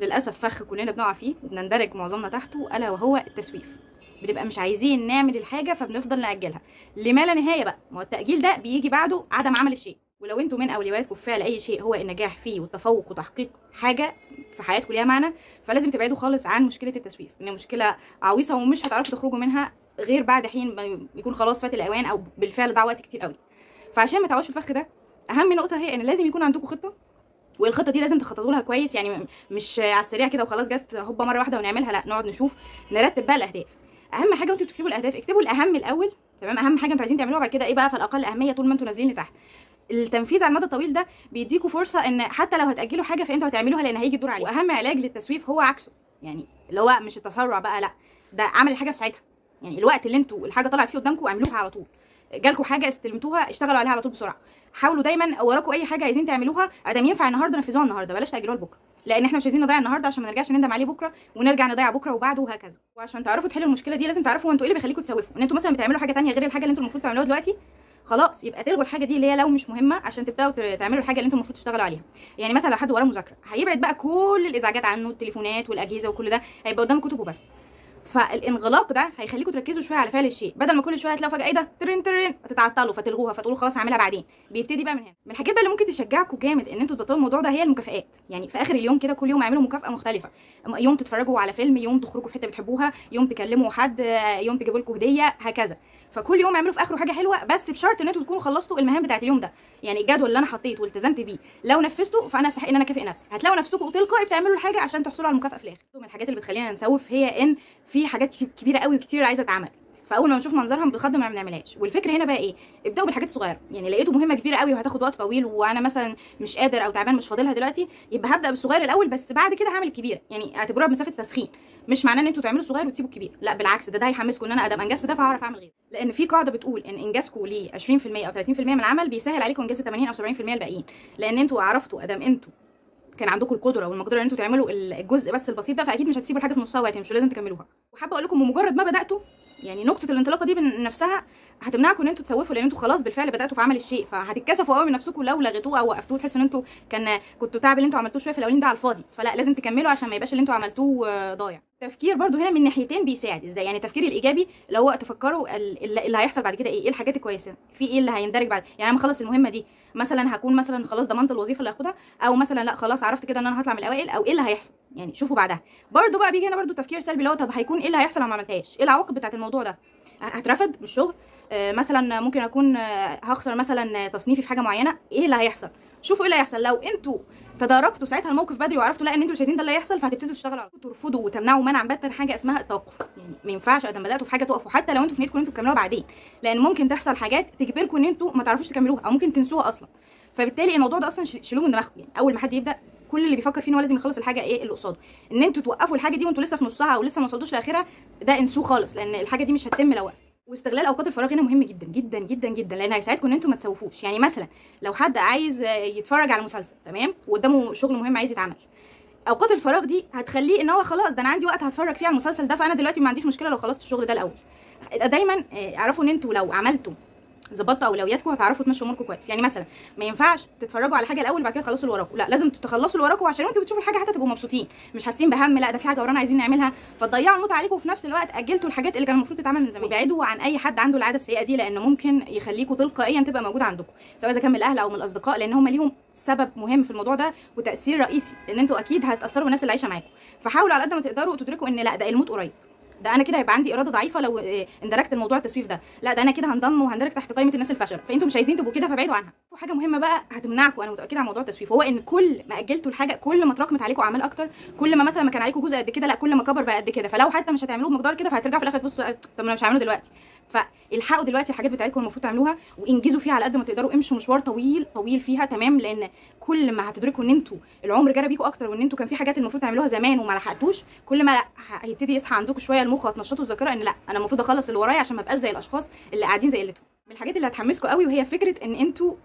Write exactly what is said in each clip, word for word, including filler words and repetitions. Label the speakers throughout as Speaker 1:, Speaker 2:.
Speaker 1: للاسف فخ كلنا بنقع فيه وبنندرج معظمنا تحته، الا وهو التسويف. بنبقى مش عايزين نعمل الحاجه فبنفضل ناجلها لما لا نهايه بقى. ما هو التاجيل ده بيجي بعده عدم عمل الشيء. ولو انتوا من اولوياتكم في فعل اي شيء هو النجاح فيه والتفوق وتحقيق حاجه في حياتكم ليها معنى، فلازم تبعدوا خالص عن مشكله التسويف، ان مشكله عويصه ومش هتعرفوا تخرجوا منها غير بعد حين يكون خلاص فات الاوان او بالفعل ضاع وقت كتير قوي. فعشان ما تعوش في الفخ ده، اهم نقطه هي ان لازم يكون عندكم خطه، والخطه دي لازم تخططوا لها كويس. يعني مش على السريع كده وخلاص جت هوبا مره واحده ونعملها، لا، نقعد نشوف نرتب بقى الاهداف. اهم حاجه وانتوا بتكتبوا الاهداف اكتبوا الاهم الاول، تمام؟ اهم حاجه انتوا عايزين تعملوها، بعد كده ايه بقى فالاقل اهميه طول ما انتوا نازلين لتحت. التنفيذ على المدى الطويل ده بيديكوا فرصه ان حتى لو هتاجلوا حاجه فانتوا هتعملوها لان هيجي الدور عليكم. واهم علاج للتسويف هو عكسه، يعني اللي هو مش التسرع بقى، لا، ده عمل الحاجه في ساعتها. يعني الوقت اللي انتوا الحاجه طلعت فيه قدامكم اعملوها على طول. جالكم حاجه استلمتوها اشتغلوا عليها على طول بسرعه. حاولوا دايما وراكم اي حاجه عايزين تعملوها ادام ينفع النهارده نفذوها النهارده، بلاش تاجلوها لبكره، لان احنا مش عايزين نضيع النهارده عشان ما نرجعش نندم عليه بكره ونرجع نضيع بكره وبعده وهكذا. وعشان تعرفوا تحلوا المشكله دي لازم تعرفوا انتوا ايه اللي بيخليكم تسوفوا. ان انتوا مثلا بتعملوا حاجه ثانيه غير الحاجه اللي انتوا المفروض تعملوها دلوقتي، خلاص يبقى تلغوا الحاجه دي اللي هي لو مش مهمه عشان تبداوا تعملوا الحاجه اللي انتوا المفروض تشتغلوا عليها. يعني مثلا لو حد وراه مذاكره هيبعد بقى كل الازعاجات عنه، التليفونات والاجهزه وكل ده، هيبقى قدامه كتبه بس. فالانغلاق ده هيخليكم تركزوا شويه على فعل الشيء، بدل ما كل شويه هتلاقوا فجاه ايه ده ترن ترن فتتعطلوا فتلغوها فتقولوا خلاص هعملها بعدين. بيبتدي بقى من هنا. من الحاجات بقى اللي ممكن تشجعكم جامد ان انتوا تبطلوا الموضوع ده هي المكافئات. يعني في اخر اليوم كده كل يوم اعملوا مكافاه مختلفه، يوم تتفرجوا على فيلم، يوم تخرجوا في حته بتحبوها، يوم تكلموا حد، يوم تجيبوا لكم هديه، هكذا. فكل يوم اعملوا في اخره حاجه حلوه، بس بشرط ان انتوا تكونوا خلصتوا المهام بتاعت اليوم ده. يعني الجدول اللي انا حطيته والتزمت بيه لو نفذته فانا استحق ان انا اكافئ نفسي. هتلاقوا نفسكم تلقائي بتعملوا الحاجه عشان تحصلوا على المكافاه في الاخر. من الحاجات اللي بتخلينا نسوف هي ان في حاجات كبيره قوي كتير عايزه اتعمل، فاول ما نشوف منظرها بنتخض وما بنعملهاش. والفكره هنا بقى ايه؟ ابداوا بالحاجات الصغيره. يعني لقيتوا مهمه كبيره قوي وهتاخد وقت طويل وانا مثلا مش قادر او تعبان مش فاضلها دلوقتي، يبقى هبدا بالصغير الاول، بس بعد كده هعمل الكبيره. يعني اعتبروها بمسافه تسخين، مش معناه ان انتوا تعملوا الصغير وتسيبوا الكبير، لا بالعكس، ده ده هيحمسكم ان انا ادام انجزت ده فهعرف اعمل غيره. لان في قاعده بتقول ان انجازكم ل عشرين في المية او ثلاثين في المية من العمل بيسهل عليكم انجاز ثمانين او سبعين في المية الباقيين. لان انتوا عرفتوا ادام انتوا كان عندكم القدره والمقدره ان انتوا تعملوا الجزء بس البسيط ده، فاكيد مش هتسيبوا الحاجه في نصها وقت، مش لازم تكملوها. وحابه اقول لكم بمجرد ما بداتوا، يعني نقطه الانطلاقه دي نفسها هتمنعكم ان انتوا تسوفوا، لان انتوا خلاص بالفعل بداتوا في عمل الشيء، فهتتكسفوا قوي من نفسكم لو لغيتوه او وقفتوه، تحسوا ان انتوا كان كنتوا تعب اللي انتوا عملتوه شويه في الاولين ده على الفاضي. فلا، لازم تكملوا عشان ما يبقاش اللي انتوا عملتوه ضايع. التفكير برضو هنا من ناحيتين بيساعد. ازاي؟ يعني التفكير الايجابي اللي هو تفكروا اللي هيحصل بعد كده ايه، ايه الحاجات الكويسه، في ايه اللي هيندرج بعد. يعني انا مخلص المهمه دي مثلا هكون مثلا خلاص ضمنت الوظيفه اللي هاخدها، او مثلا لا خلاص عرفت كده ان انا هطلع من الاوائل، او ايه اللي هيحصل. يعني شوفوا بعدها. برضو بقى بيجي هنا برضو تفكير سلبي اللي هو طب هيكون ايه اللي هيحصل لو ما عملتهاش، ايه العواقب بتاعه الموضوع ده، هترفد من الشغل آه مثلا، ممكن اكون آه هخسر مثلا تصنيفي في حاجه معينه، ايه اللي هيحصل. شوفوا ايه اللي هيحصل. لو انتوا تداركتوا ساعتها الموقف بدري وعرفتوا لا ان انتوا مش عايزين ده اللي هيحصل، فهتبتدوا تشتغلوا على ترفضوا وتمنعوا منعا باتا حاجه اسمها التوقف. يعني ما ينفعش ادام بداتوا في حاجه تقفوا، حتى لو انتوا في نيتكم ان انتوا تكملوها بعدين، لان ممكن تحصل حاجات تجبركم ان انتوا ما تعرفوش تكملوها او ممكن تنسوها اصلا. فبالتالي الموضوع ده اصلا شيلوه من دماغكم. يعني اول ما حد يبدا كل اللي بيفكر فيه ان هو لازم يخلص الحاجه ايه اللي قصاده. ان انتوا توقفوا الحاجه دي وانتوا لسه في نصها او لسه ما وصلتوش لاخرها، ده انسوه خالص، لان الحاجه دي مش هتتم لو وقفت. واستغلال اوقات الفراغ هنا مهم جدا جدا جدا جدا، لان هيساعدكم ان انتوا ما تسوفوش. يعني مثلا لو حد عايز يتفرج على مسلسل، تمام، وقدامه شغل مهم عايز يتعمل، اوقات الفراغ دي هتخليه ان هو خلاص ده انا عندي وقت هتفرج فيه على المسلسل ده، فانا دلوقتي ما عنديش مشكله لو خلصت الشغل ده الاول. دايما اعرفوا ان انتوا لو عملتوا ظبطتوا اولوياتكم هتعرفوا تمشوا اموركم كويس. يعني مثلا ما ينفعش تتفرجوا على حاجه الاول بعد كده تخلصوا اللي وراكم، لا، لازم تخلصوا اللي وراكم عشان انتوا بتشوفوا الحاجه حتى تبقوا مبسوطين، مش حاسين بهم لا ده في حاجه ورانا عايزين نعملها فتضيعوا المتعه عليكم، وفي نفس الوقت اجلتوا الحاجات اللي كان المفروض تتعمل من زمان. وابعدوا عن اي حد عنده العاده السيئه دي، لانه ممكن يخليكم تلقائيا تبقى موجوده عندكم، سواء اذا كان من الاهل او من الاصدقاء، لان هم ليهم سبب مهم في الموضوع ده وتاثير رئيسي، لان انتوا اكيد هتاثروا بالناس اللي عايشه معاكم. فحاولوا على قد ما تقدروا تدركوا ان لا ده الموت قريب، ده انا كده هيبقى عندي اراده ضعيفه لو اندركت الموضوع التسويف ده، لا ده انا كده هنضم وهندرج تحت قائمه الناس الفاشله، فانتوا مش عايزين تبقوا كده فابعدوا عنها. وحاجه مهمه بقى هتمنعكم، انا متاكده على موضوع التسويف، هو ان كل ما اجلتوا الحاجه كل ما اتراكمت عليكم اعمال اكتر، كل ما مثلا ما كان عليكم جزء قد كده لا كل ما كبر بقى قد كده، فلو حتى مش هتعملوه بمقدار كده فهترجعوا في الاخر تبصوا طب انا مش هعمله دلوقتي. فالحقوا دلوقتي الحاجات بتاعتكم المفروض تعملوها وانجزوا فيها على قد ما تقدروا، امشوا مشوار طويل طويل فيها، تمام، لان كل ما هتدركوا ان انتوا العمر جرى بيكم اكتر وان انتوا كان في حاجات المفروض تعملوها زمان وما لحقتوش، كل ما لا هيبتدي يصحى عندكم شويه المخ وتنشطوا الذاكره ان لا انا المفروض اخلص اللي ورايا عشان ما ابقاش زي الاشخاص اللي قاعدين زي قلتهم. من الحاجات اللي هتحمسكم قوي وهي فكره ان انتوا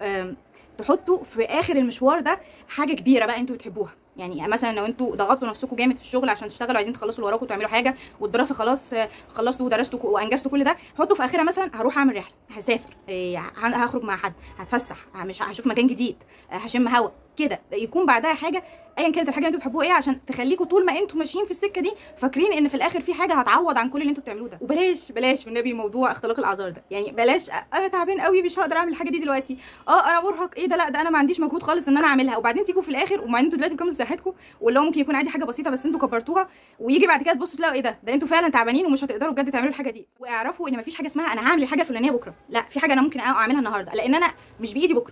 Speaker 1: تحطوا في اخر المشوار ده حاجه كبيره بقى انتوا بتحبوها. يعني مثلا لو انتوا ضغطتوا نفسكم جامد في الشغل عشان تشتغلوا عايزين تخلصوا اللي وراكم وتعملوا حاجه، والدراسه خلاص خلصتوا ودرستوا وانجزتوا كل ده، حطوا في اخرها مثلا هروح اعمل رحله، هسافر، هخرج مع حد، هتفسح، مش هشوف مكان جديد، هشم هوا، كده يكون بعدها حاجه ايا كانت الحاجه اللي انتوا بتحبوها ايه، عشان تخليكم طول ما انتوا ماشيين في السكه دي فاكرين ان في الاخر في حاجه هتعوض عن كل اللي انتوا بتعملوه ده. وبلاش بلاش والنبي موضوع اختلاق الاعذار ده، يعني بلاش انا تعبان قوي مش هقدر اعمل الحاجه دي دلوقتي، اه انا مرهق ايه ده، لا ده انا ما عنديش مجهود خالص ان انا اعملها، وبعدين تيجوا في الاخر وما انتوا دلوقتي بكامل صحتكم واللي هو ممكن يكون عادي حاجه بسيطه بس انتوا كبرتوها، ويجي بعد كده تبصوا تلاقوا ايه ده ده انتوا فعلا تعبانين ومش هتقدروا بجد تعملوا الحاجه دي. واعرفوا ان مفيش حاجه اسمها انا هعمل الحاجه الفلانيه بكره، لا في حاجه انا ممكن اعملها النهارده، لان انا مش بايدي بكره،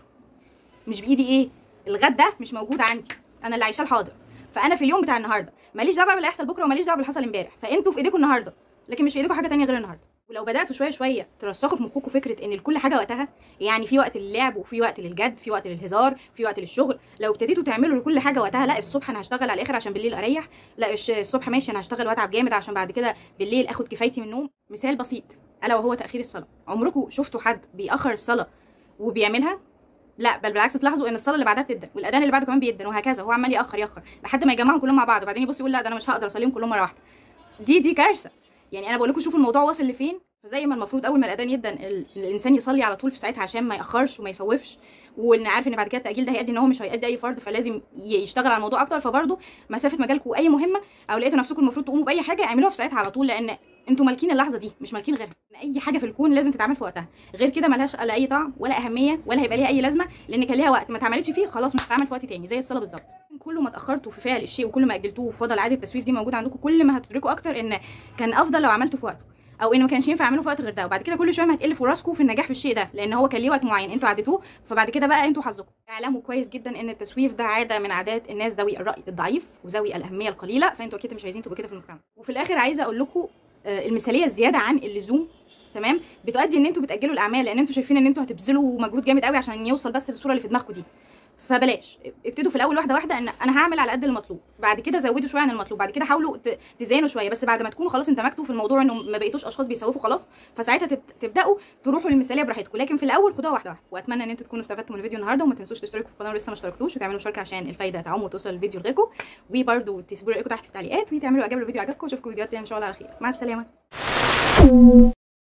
Speaker 1: مش بايدي ايه الغد ده مش موجود عندي، انا اللي عايشاه الحاضر، فانا في اليوم بتاع النهارده ماليش دعوه باللي هيحصل بكره وماليش دعوه باللي حصل امبارح، فانتوا في ايديكم النهارده لكن مش في ايديكم حاجه ثانيه غير النهارده. ولو بداتوا شويه شويه ترسخوا في مخكم فكره ان لكل حاجه وقتها، يعني في وقت للعب وفي وقت للجد، في وقت للهزار، في وقت للشغل، لو ابتديتوا تعملوا لكل حاجه وقتها، لا الصبح انا هشتغل على الاخر عشان بالليل اريح، لا الصبح ماشي انا هشتغل واتعب جامد عشان بعد كده بالليل اخد كفايتي من النوم. مثال بسيط الا وهو تاخير الصلاه، عمركم شفتوا حد بيأخر الصلاه وبيعملها؟ لا بل بالعكس تلاحظوا ان الصلاه اللي بعدها بتدن والاذان اللي بعده كمان بيدن وهكذا، هو عمال ياخر ياخر لحد ما يجمعهم كلهم مع بعض وبعدين يبص يقول لا ده انا مش هقدر اصليهم كلهم مره واحده. دي دي كارثه. يعني انا بقول لكم شوفوا الموضوع واصل لفين. فزي ما المفروض اول ما الاذان يدن الانسان يصلي على طول في ساعتها عشان ما ياخرش وما يسوفش، وان عارف ان بعد كده التاجيل ده هيؤدي ان هو مش هيؤدي اي فرض فلازم يشتغل على الموضوع اكتر، فبرضه مسافه مجالكم اي مهمه او لقيتوا نفسكم المفروض تقوموا باي حاجه اعملوها في ساعتها على طول، لان انتوا مالكين اللحظه دي مش مالكين غيرها. اي حاجه في الكون لازم تتعمل في وقتها، غير كده ملهاش لا اي طعم ولا اهميه ولا هيبقى ليها اي لازمه، لان كان ليها وقت ما اتعملتش فيه خلاص مش هتتعمل في وقت تاني، زي الصلاه بالظبط. كل ما اتاخرتوا في فعل الشيء وكل ما اجلتوه وفضل عاده التسويف دي موجوده عندكم، كل ما هتدركوا اكتر ان كان افضل لو عملته في وقته، او ان ما كانش ينفع اعمله في وقت غير ده، وبعد كده كل شويه ما هتقل فرصكم في النجاح في الشيء ده، لان هو كان ليه وقت معين انتوا عديتوه، فبعد كده بقى انتوا حظكم. اعلموا كويس جدا ان التسويف ده عاده من عادات الناس ذوي الراي الضعيف وذوي الاهميه القليله، فانتوا اكيد مش عايزين تبقوا كده في المجتمع. وفي الاخر عايزه اقول لكم المثاليه الزياده عن اللزوم تمام بتؤدي ان انتوا بتاجلوا الاعمال، لان انتوا شايفين ان انتوا هتبذلوا مجهود جامد قوي عشان يوصل بس للصوره اللي في دماغكم دي. فبلاش، ابتدوا في الاول واحده واحده ان انا هعمل على قد المطلوب، بعد كده زودوا شويه عن المطلوب، بعد كده حاولوا تزينوا شويه، بس بعد ما تكونوا خلاص اندمجتوا في الموضوع انه ما بقيتوش اشخاص بيسوفوا خلاص، فساعتها تبداوا تروحوا للمثاليه براحتكم، لكن في الاول خدوها واحده واحده. واتمنى ان انتوا تكونوا استفدتوا من الفيديو النهارده، وما تنسوش تشتركوا في القناه لو لسه ما اشتركتوش، وتعملوا مشاركه عشان الفايده تعم وتوصل الفيديو لغيركم، وبرده تسيبوا رايكم تحت في التعليقات، وتعملوا اعجاب للفيديو عجبكم، واشوفكم فيديوهات ان شاء الله على خير. مع السلامه.